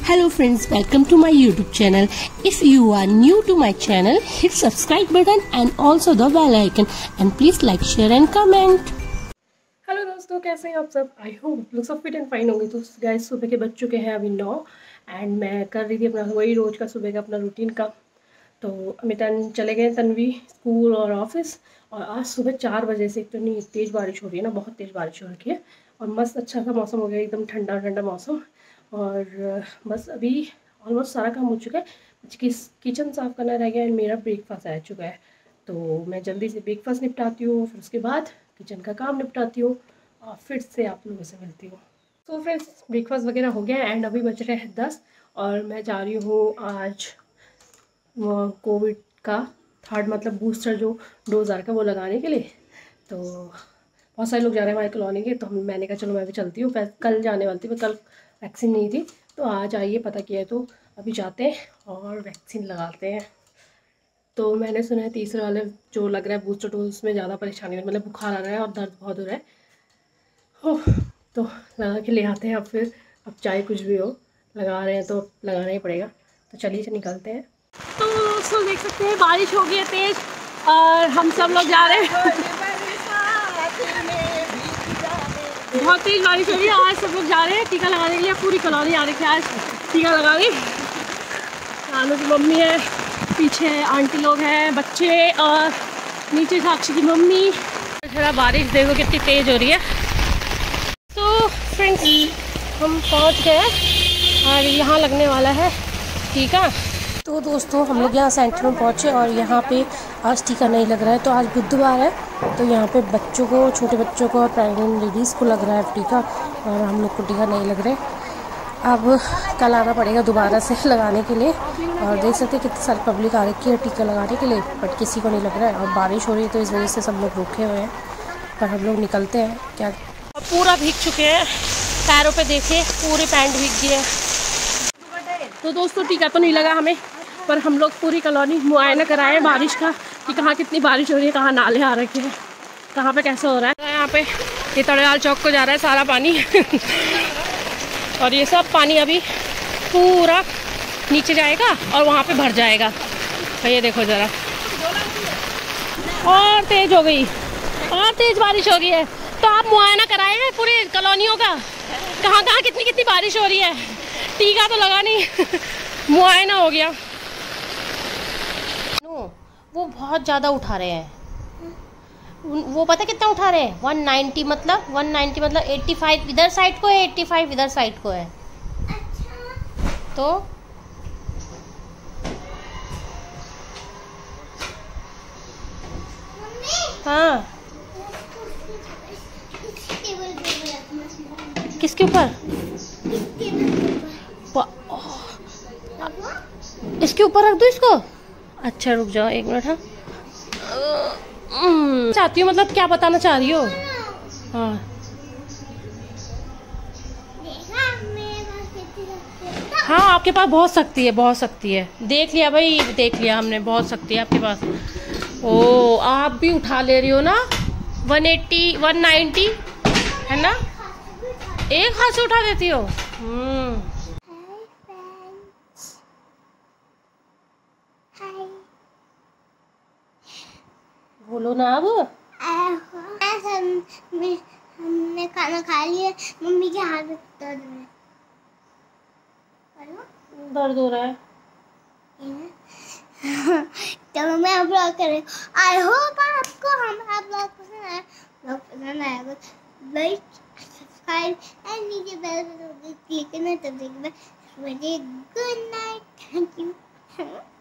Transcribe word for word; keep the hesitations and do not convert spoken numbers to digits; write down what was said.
Hello friends, welcome to my YouTube channel. If you are new to my channel, hit subscribe button and also the bell icon and please like, share and comment. Hello दोस्तों, कैसे हैं आप सब? I hope लोग सब fit and fine होंगे। तो guys सुबह के बज चुके हैं अभी नौ एंड मैं कर रही थी अपना वही रोज़ का सुबह का अपना रूटीन का। तो अमितान चले गए तन्वी स्कूल और ऑफिस। और आज सुबह चार बजे से एक तो नहीं तेज़ बारिश हो रही है ना, बहुत तेज़ बारिश हो रही है और मस्त अच्छा सा मौसम हो गया, एकदम ठंडा ठंडा मौसम। और बस अभी ऑलमोस्ट सारा काम हो चुका है, किचन साफ़ करना रह गया एंड मेरा ब्रेकफास्ट आ चुका है। तो मैं जल्दी से ब्रेकफास्ट निपटाती हूँ, फिर उसके बाद किचन का काम निपटाती हूँ और फिर से आप लोगों से मिलती हूँ। तो फ्रेंड्स ब्रेकफास्ट वगैरह हो गया एंड अभी बज रहे हैं दस और मैं जा रही हूँ आज कोविड का थर्ड मतलब बूस्टर जो डोज आ रहा है वो लगाने के लिए। तो बहुत सारे लोग जा रहे हैं हमारे कॉलोनी के, तो हम मैंने कहा चलो मैं भी चलती हूँ। कल जाने वाली थी मैं, कल वैक्सीन नहीं थी तो आज आइए पता किया है, तो अभी जाते हैं और वैक्सीन लगाते हैं। तो मैंने सुना है तीसरे वाले जो लग रहा है बूस्टर डोज उसमें ज़्यादा परेशानी है, मतलब बुखार आ रहा है और दर्द बहुत हो रहा है। हो तो लगा के ले आते हैं। अब फिर अब चाहे कुछ भी हो लगा रहे हैं तो लगाना ही पड़ेगा। तो चलिए से निकलते हैं। तो दोस्तों देख सकते हैं बारिश हो गई है तेज़ और हम सब लोग जा रहे हैं। बहुत तेज़ बारिश हो रही है, आज सब लोग जा रहे हैं टीका लगाने के लिए। पूरी कॉलोनी आ रही है आज टीका लगाने। आलू की मम्मी है, पीछे आंटी लोग हैं, बच्चे और नीचे साक्षी की मम्मी। थोड़ा बारिश देखो कितनी तेज़ हो रही है। तो फ्रेंड्स हम पहुंच गए और यहाँ लगने वाला है टीका। तो दोस्तों हम लोग यहाँ सेंटर में पहुँचे और यहाँ पे आज टीका नहीं लग रहा है। तो आज बुधवार है तो यहाँ पे बच्चों को, छोटे बच्चों को और प्रेग्नेंट लेडीज़ को लग रहा है टीका और हम लोग को टीका नहीं लग रहा है। अब कल आना पड़ेगा दोबारा से लगाने के लिए। और देख सकते हैं कितनी सारी पब्लिक आ रखी है टीका लगाने के लिए, बट किसी को नहीं लग रहा है। और बारिश हो रही है तो इस वजह से सब लोग रुके हुए हैं, पर हम लोग निकलते हैं क्या। अब पूरा भीग चुके हैं, पैरों पे देखे पूरे पैंट भीग गए। तो दोस्तों टीका तो नहीं लगा हमें, पर हम लोग पूरी कॉलोनी मुआयना कराए बारिश का कि कहाँ कितनी बारिश हो रही है, कहाँ नाले आ रखे हैं, कहाँ पे कैसे हो रहा है। यहाँ पे ये तड़ेलाल चौक को जा रहा है सारा पानी और ये सब पानी अभी पूरा नीचे जाएगा और वहाँ पे भर जाएगा। ये देखो ज़रा, और तेज़ हो गई और तेज़ बारिश हो रही है। तो आप मुआयना कराए हैं पूरी कॉलोनियों का, कहाँ कहाँ कितनी कितनी बारिश हो रही है। टीका तो लगा नहीं मुआयना हो गया। नो वो बहुत ज़्यादा उठा रहे हैं, वो पता कितना उठा रहे हैं? वन नाइन्टी मतलब वन नाइन्टी मतलब एट्टी फाइव इधर साइड को है, एट्टी फाइव इधर साइड को है। अच्छा। तो हाँ किसके ऊपर? इसके ऊपर रख दो इसको। अच्छा रुक जाओ एक मिनट। हाँ चाहती हूँ, मतलब क्या बताना चाह रही हो? हाँ हाँ आपके पास बहुत शक्ति है, बहुत शक्ति है। देख लिया भाई, देख लिया हमने, बहुत शक्ति है आपके पास। ओ आप भी उठा ले रही हो ना, वन एट्टी वन नाइन्टी है ना, एक हाथ से उठा देती हो। हम्म बोलो ना अब। हमने खाना खा लिया, मम्मी के हाथ में दर्द है। दर्द हो रहा है तो मैं ब्लॉग कर रही हूँ। आई होप आपको हमारा ब्लॉग पसंद आया। ब्लॉग पसंद आया तो लाइक सब्सक्राइब एंड नीचे बेल बटन क्लिक करना। तब तक गुड नाइट, थैंक यू।